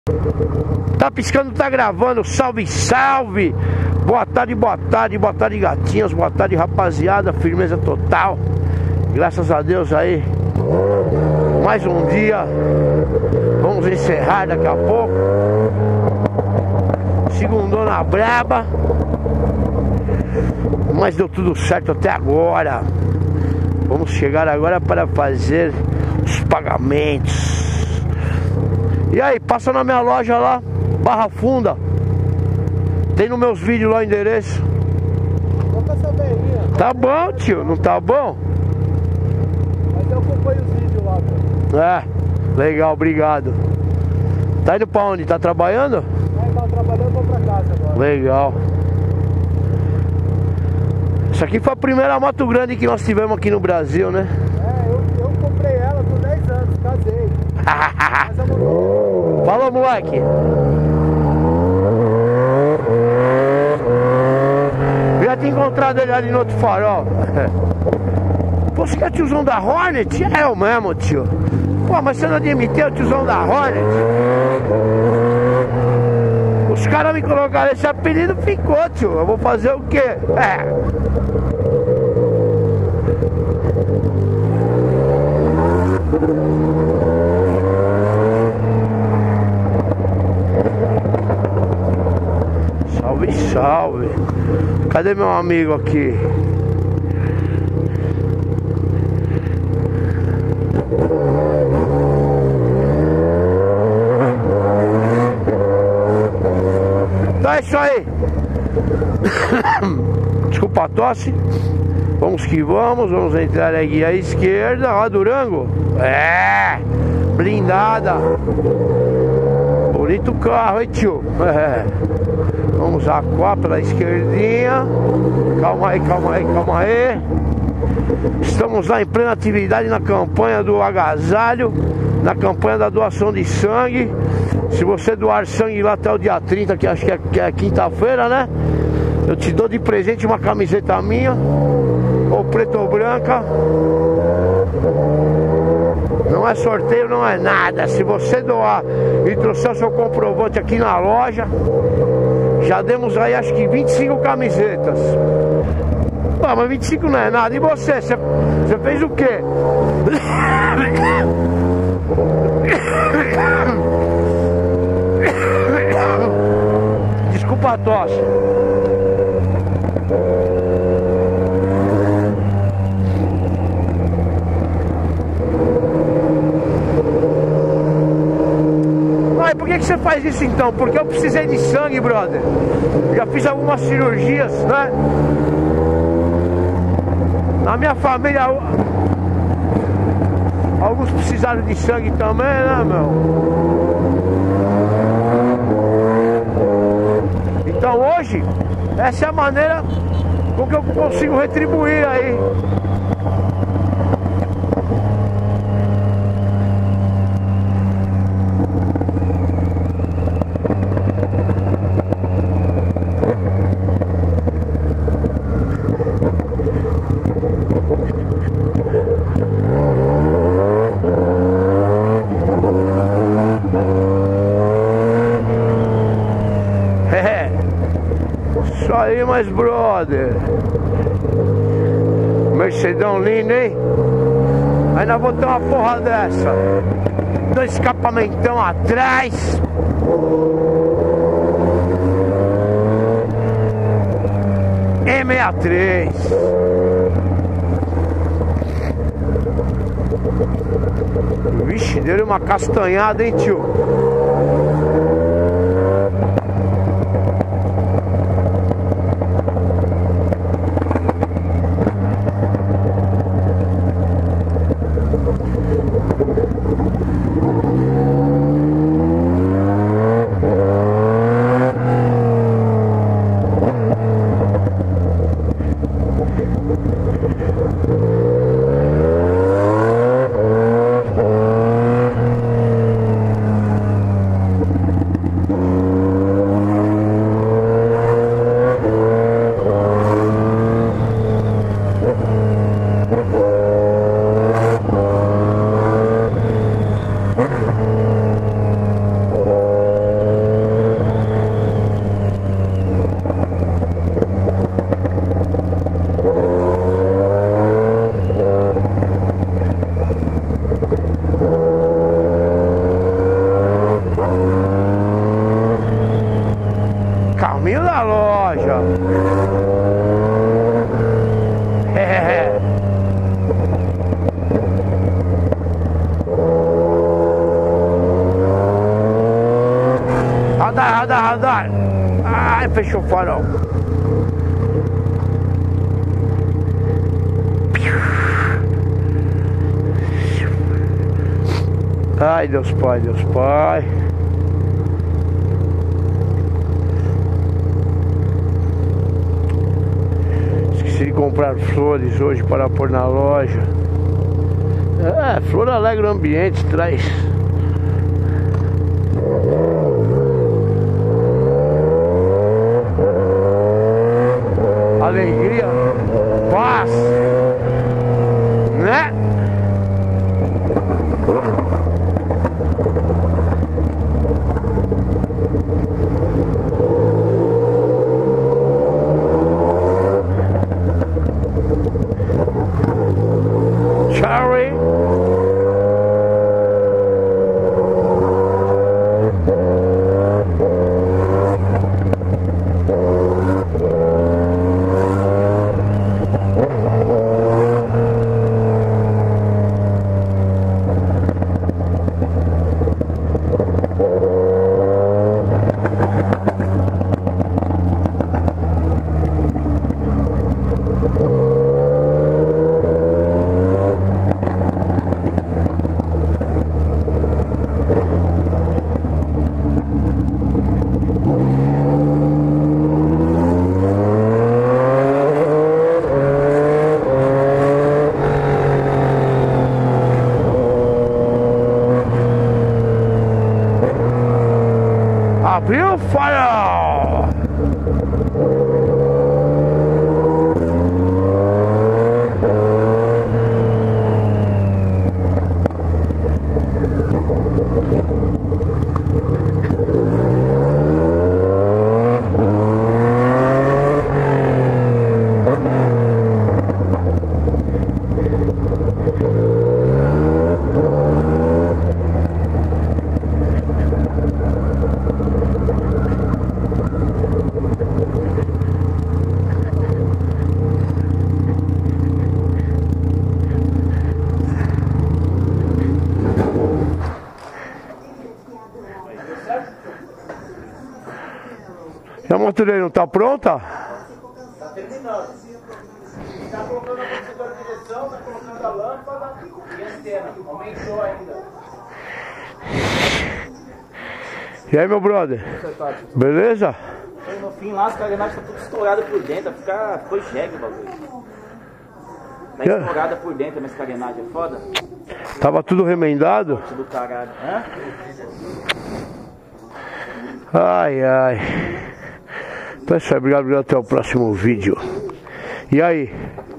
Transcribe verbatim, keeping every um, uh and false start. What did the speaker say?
Tá piscando, tá gravando. Salve, salve. Boa tarde, boa tarde, boa tarde, gatinhos. Boa tarde, rapaziada. Firmeza total. Graças a Deus aí. Mais um dia. Vamos encerrar daqui a pouco. Segundona braba. Mas deu tudo certo até agora. Vamos chegar agora para fazer os pagamentos. E aí, passa na minha loja lá, Barra Funda. Tem nos meus vídeos lá o endereço. Tá bom, tio, não tá bom? Mas eu acompanho os vídeos lá, pô. É, legal, obrigado. Tá indo pra onde? Tá trabalhando? É, tá trabalhando, vou pra casa agora. Legal. Isso aqui foi a primeira moto grande que nós tivemos aqui no Brasil, né? É, eu, eu comprei ela com dez anos, casei. Mas eu não... Falou, moleque. Eu já tinha encontrado ele ali no outro farol. Pô, você é tiozão da Hornet? É eu mesmo, tio. Pô, mas você não admitiu o tiozão da Hornet? Os caras me colocaram esse apelido, ficou, tio. Eu vou fazer o quê? É. Salve, salve. Cadê meu amigo aqui? Então é isso aí. Desculpa a tosse. Vamos que vamos. Vamos entrar aqui à esquerda. Ó, Durango. É. Blindada. Bonito carro, hein, tio? É. Vamos acuar pela esquerdinha. Calma aí, calma aí, calma aí. Estamos lá em plena atividade na campanha do agasalho, na campanha da doação de sangue. Se você doar sangue lá até o dia trinta, que acho que é, que é quinta-feira, né? Eu te dou de presente uma camiseta minha, ou preta ou branca. Não é sorteio, não é nada. Se você doar e trouxer o seu comprovante aqui na loja, já demos aí acho que vinte e cinco camisetas. Ah, mas vinte e cinco não é nada. E você? Você, você fez o quê? Desculpa a tosse. Ai, por que que você faz isso então? Porque eu precisei de sangue, brother. Já fiz algumas cirurgias, né? Na minha família, alguns precisaram de sangue também, né, meu? Então hoje, essa é a maneira com que eu consigo retribuir aí. Isso aí, mas brother, Mercedão lindo, hein? Aí nós vamos ter uma porra dessa. Dois escapamentão atrás. E sessenta e três. Vixe, deu uma castanhada, hein, tio? radar, radar, radar. Ai, fechou o farol. Ai, Deus Pai, Deus Pai. Esqueci de comprar flores hoje para pôr na loja. É, flor alegra o ambiente, traz alegria, paz, né? Cherry. Abriu o farol. E a motoreira não tá pronta? Tá terminando. Tá colocando a amortecedor de direção, tá colocando a lâmpada e a antena. Aumentou ainda. E aí, meu brother? Beleza? No fim lá, as carenagens tá tudo estourada por dentro, fica, ficou jegue o bagulho. Tá estourada por dentro a minha carenagem, é foda? Tava tudo remendado? Do caralho. Hã? Ai, ai. Então é isso aí, obrigado, obrigado, até o próximo vídeo. E aí?